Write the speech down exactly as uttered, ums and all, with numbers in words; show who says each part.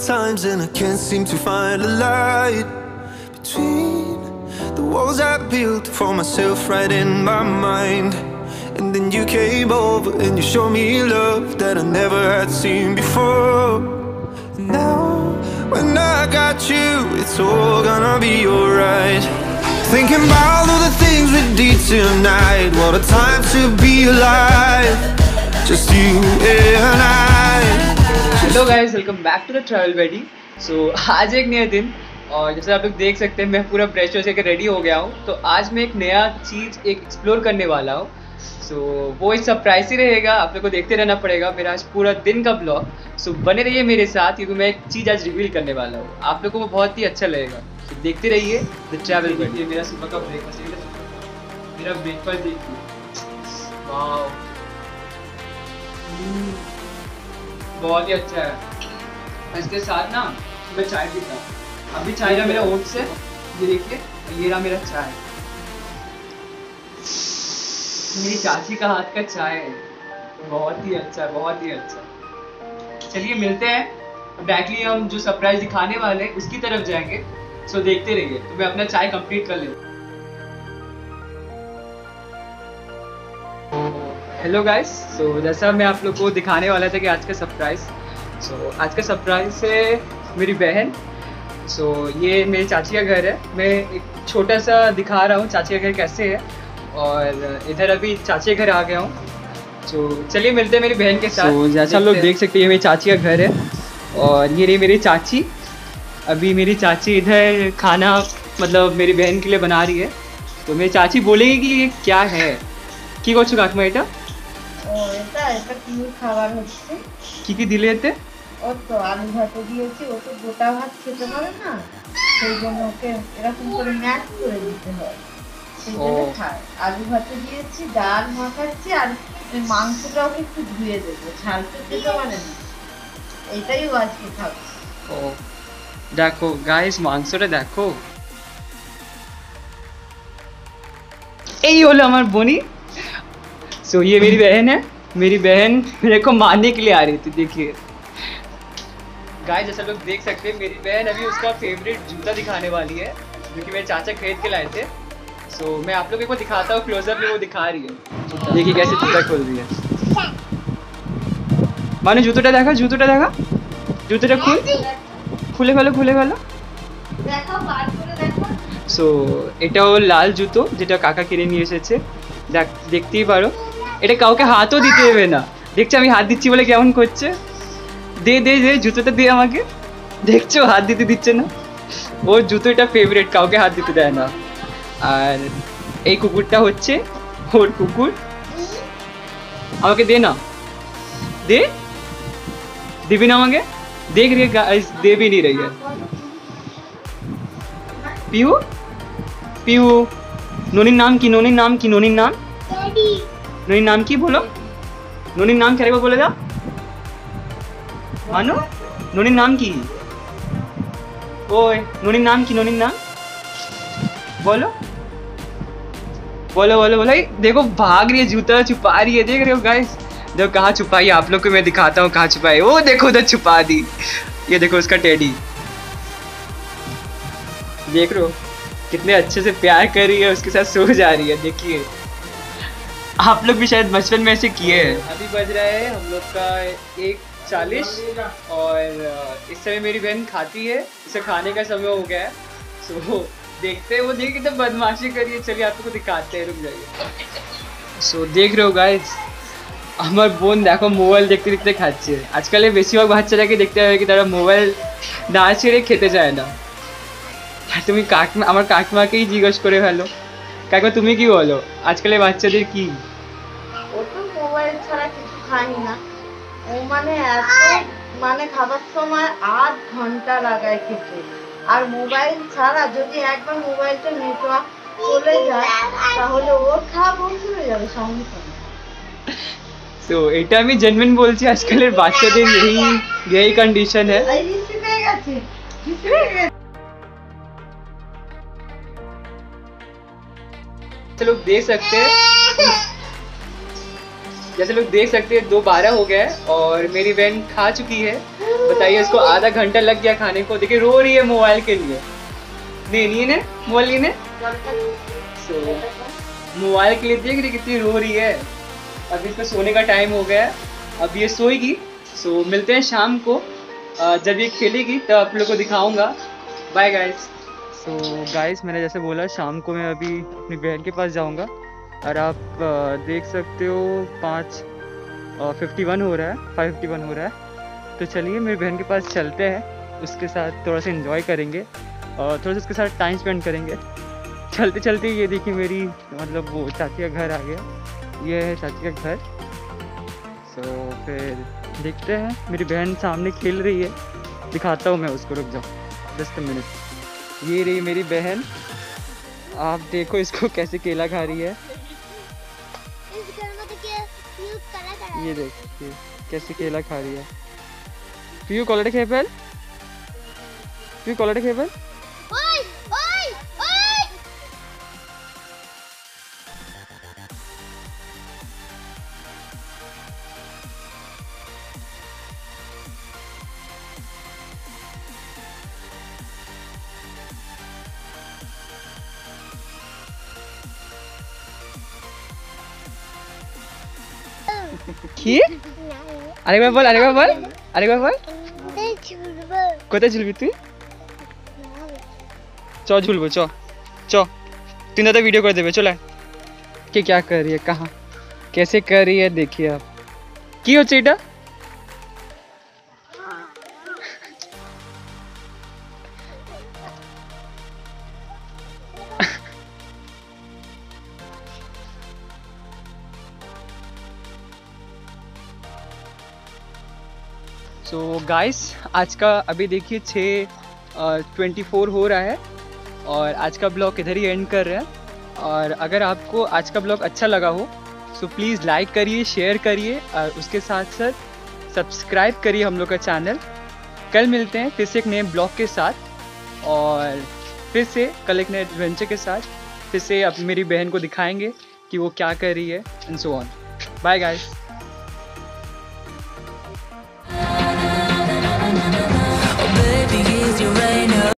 Speaker 1: times and I can't seem to find a light between the walls I built for myself right in my mind. And then you came over and you showed me love that I never had seen before. Now when I got you, it's all gonna be alright. Thinking about all the things we did tonight. What a time to be alive, just you and I.
Speaker 2: Hello guys, welcome back to the travel buddy. So आज एक नया दिन और जैसे आप लोग देख सकते हैं मैं पूरा फ्रेश हो के रेडी हो गया हूँ। तो आज मैं एक नया चीज़ एक एक्सप्लोर करने वाला हूँ। सो so, वो एक सरप्राइज ही रहेगा, आप लोग को देखते रहना पड़ेगा मेरा आज पूरा दिन का ब्लॉग। सो so, बने रहिए मेरे साथ क्योंकि मैं एक चीज़ आज रिवील करने वाला हूँ, आप लोग को वो बहुत ही अच्छा लगेगा। तो so, देखते रहिए द ट्रैवल बडी। मेरा सुबह का ब्रेकफास्ट, मेरा ब्रेकफास्ट देखिए, वाह बहुत ही अच्छा है। इसके साथ ना मैं चाय पीता हूँ। अभी चाय रहा मेरा ओट से, ये देखिए ये रहा मेरा चाय, मेरी चाची का हाथ का चाय है, बहुत ही अच्छा है, बहुत ही अच्छा। चलिए मिलते हैं, डायरेक्टली हम जो सरप्राइज दिखाने वाले हैं उसकी तरफ जाएंगे। सो देखते रहिए। तो मैं अपना चाय कंप्लीट कर लूँ। हेलो गाइस, सो जैसा मैं आप लोग को दिखाने वाला था कि आज का सरप्राइज, सो so, आज का सरप्राइज है मेरी बहन। सो so, ये मेरी चाची का घर है। मैं एक छोटा सा दिखा रहा हूँ चाची का घर कैसे है, और इधर अभी चाची के घर आ गया हूँ। तो so, चलिए मिलते हैं मेरी बहन के साथ। so, जैसा आप लोग देख सकते हैं ये मेरी चाची का घर है, और ये रही मेरी चाची। अभी मेरी चाची इधर खाना मतलब मेरी बहन के लिए बना रही है। तो मेरी चाची बोलेगी कि ये क्या है, কি করছো কাকিমা? এটা
Speaker 3: ও এটা এটা কি খাবার হচ্ছে?
Speaker 2: কি কি দিলে এতে?
Speaker 3: ও তো আলু ভাত দিয়েছি, ও তো গোটা ভাত খেতে পারে না, সেই জন্য ওকে এরকম করে ম্যাশ করে দিতে হয়, সেই জন্য খায়। আলু ভাত দিয়েছি, ডাল মাখাচ্ছি, আর মাংসটা ওকে একটু ধুয়ে দেবো, ঝাল তো খেতে পারে না, এইটাই ও আজকে খাবে।
Speaker 2: ও দেখো গাইস, মাংসটা দেখো, এই হলো আমার বনি। सो so, ये मेरी बहन है। मेरी बहन मेरे को मारने के लिए आ रही थी। देखिए गाइस, जैसा लोग देख सकते हैं मेरी बहन अभी उसका फेवरेट जूता दिखाने वाली है जो कि मेरे चाचा खरीद के लाए थे। सो so, मैं आप लोगों को दिखाता हूँ क्लोजअप में, वो दिखा रही है। देखिए कैसे जूता खोल रही है। मानो जूतोटा देखा, जूतोटा देखा, जूतोटा खुल खुले ভালো খুলে ভালো
Speaker 3: দেখো, বার করে দেখো।
Speaker 2: সো এটাও লাল জুতো যেটা কাকা কিনে নিয়ে এসেছে, দেখতেই পারো। এটা কাউকে হাতও দিতে দেবে না, দেখছো আমি হাত দিচ্ছি বলে কেমন করছে। দে দে দে জুতোটা দিয়ে আমাকে, দেখছো হাত দিতে দিচ্ছে না। ওর জুতোটা ফেভারিট, কাউকে হাত দিতে দেয় না। আর এই কুকুরটা হচ্ছে ওর কুকুর। আমাকে দে না, দে, দিবি না আমাকে? देख रही है गाइस, दे भी नहीं रही है। पीहू पीहू, नोनी नाम की, नोनी नाम की, नोनी नाम, नोनी नाम की बोलो, नोनी नाम क्या बोले था मानो, नोनी नाम की, ओए नोनी नाम की, नोनी नाम बोलो बोलो बोलो बोलो। देखो भाग रही है, जूता छुपा रही है, देख रहे हो गाइस। देखो कहाँ छुपाई, आप लोग को मैं दिखाता हूँ कहाँ छुपाई। वो देखो उधर छुपा दी, ये देखो उसका टेडी, देख रहे हो कितने अच्छे से प्यार कर रही है, उसके साथ सो जा रही है। देखिए आप लोग भी शायद बचपन में ऐसे किए हैं। अभी बज रहा है हम लोग का एक चालीस, और इस समय मेरी बहन खाती है, इसे खाने का समय हो गया है। सो देखते हैं वो, देखिए कितना बदमाशी करिए। चलिए आप लोग को दिखाते हैं, रुक जाइए। सो देख रहे हो गाइस, আমার বোন দেখো মোবাইল দেখতে দেখতে খাচ্ছে। আজকাল বেশিরভাগ বাচ্চাটাকে দেখতে হবে কি তারা মোবাইল না ছেড়ে খেতে চায় না। আর তুমি কাকিমা, আমার কাকিমাকেই জিজ্ঞেস করে ফেলো, কাকিমা তুমি কি বলো আজকালের বাচ্চাদের কি?
Speaker 3: ও তো মোবাইল ছাড়া কিছু খায় না, ও মানে এত মানে খাবার সময় আধ ঘন্টা লাগায় খেতে, আর মোবাইল ছাড়া যদি একবার মোবাইলটা নেটওয়ার্ক চলে যায় তাহলে ওর খাওয়া বন্ধ হয়ে যাবে সঙ্গে সঙ্গে।
Speaker 2: তো এটা আমি জেনুইন বলছি, আজকালের বাচ্চাদের यही यही कंडीशन है। जैसे लोग देख सकते हैं जैसे लोग देख सकते हैं दो बारह हो गया है और मेरी बहन खा चुकी है। बता बताइए, इसको आधा घंटा लग गया खाने को। देखिए रो रही है मोबाइल के लिए। नहीं नहीं ने मोबाइल नहीं ने सो मोबाइल के लिए देखिए कितनी रो रही है। अभी इसको सोने का टाइम हो गया है, अब ये सोएगी। सो मिलते हैं शाम को, जब ये खेलेगी तब आप लोग को दिखाऊंगा। Bye guys. सो गाइस, मैंने जैसे बोला शाम को मैं अभी अपनी बहन के पास जाऊंगा और आप देख सकते हो पाँच फिफ्टी वन हो रहा है, फाइव फिफ्टी वन हो रहा है। तो चलिए मेरी बहन के पास चलते हैं, उसके साथ थोड़ा सा इन्जॉय करेंगे और थोड़ा सा उसके साथ टाइम स्पेंड करेंगे। चलते चलते ये देखिए मेरी मतलब वो चाची का घर आ गया, ये है चाची का घर। सो so, फिर देखते हैं, मेरी बहन सामने खेल रही है, दिखाता हूँ मैं उसको, रुक जाओ जस्ट अ मिनट। ये रही मेरी बहन, आप देखो इसको कैसे केला खा रही है। ये देखिए कैसे केला खा रही है। पियू कॉलेट खेपल, पियू कॉलेट खेपल। কি আরেকবার বল আরেকবার বল আরেকবার বল কোথায় ঝুলবি তুই? চ ঝুলবো চ চ তুই ना तो वीडियो कर देबे। चला कि क्या कर रही है, कहाँ कैसे कर रही है, देखिए आप की হচ্ছে এটা। सो so, गाइस आज का अभी देखिए छः ट्वेंटी फोर हो रहा है और आज का ब्लॉग इधर ही एंड कर रहे हैं। और अगर आपको आज का ब्लॉग अच्छा लगा हो सो प्लीज़ लाइक करिए, शेयर करिए और उसके साथ साथ सब्सक्राइब करिए हम लोग का चैनल। कल मिलते हैं फिर से एक नए ब्लॉग के साथ और फिर से कल एक नए एडवेंचर के साथ फिर से अब मेरी बहन को दिखाएंगे कि वो क्या कर रही है and so on. Bye guys.